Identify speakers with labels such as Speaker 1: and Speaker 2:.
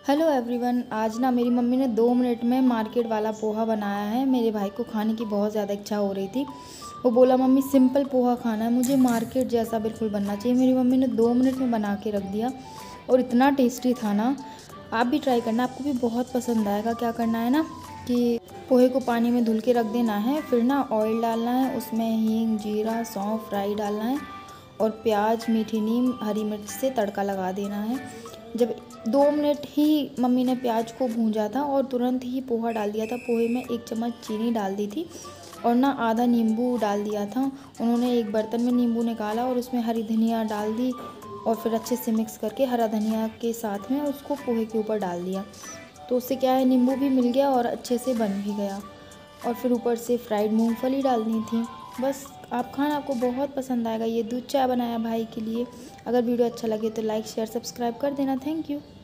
Speaker 1: Hello everyone. आज ना मेरी मम्मी ने 2 मिनट में मार्केट वाला पोहा बनाया है। मेरे भाई को खाने की बहुत ज़्यादा इच्छा हो रही थी। वो बोला मम्मी सिंपल पोहा खाना है, मुझे मार्केट जैसा बिल्कुल बनना चाहिए। मेरी मम्मी ने 2 मिनट में बना के रख दिया और इतना टेस्टी था ना। आप भी ट्राई करना, आपको भी बहुत पसंद आएगा। क्या करना है ना कि पोहे को पानी में धुल के रख देना है, फिर ना ऑयल डालना है, उसमें हींग, जीरा, सौंफ, राई डालना है और प्याज, मीठी नीम, हरी मिर्च से तड़का लगा देना है। जब 2 मिनट ही मम्मी ने प्याज को भूंजा था और तुरंत ही पोहा डाल दिया था। पोहे में 1 चम्मच चीनी डाल दी थी और ना आधा नींबू डाल दिया था। उन्होंने एक बर्तन में नींबू निकाला और उसमें हरी धनिया डाल दी और फिर अच्छे से मिक्स करके हरा धनिया के साथ में उसको पोहे के ऊपर डाल दिया। तो उससे क्या है, नींबू भी मिल गया और अच्छे से बन भी गया। और फिर ऊपर से फ्राइड मूंगफली डालनी थी। बस आप खाना, आपको बहुत पसंद आएगा। ये दूध चाय बनाया भाई के लिए। अगर वीडियो अच्छा लगे तो लाइक शेयर सब्सक्राइब कर देना। Thank you.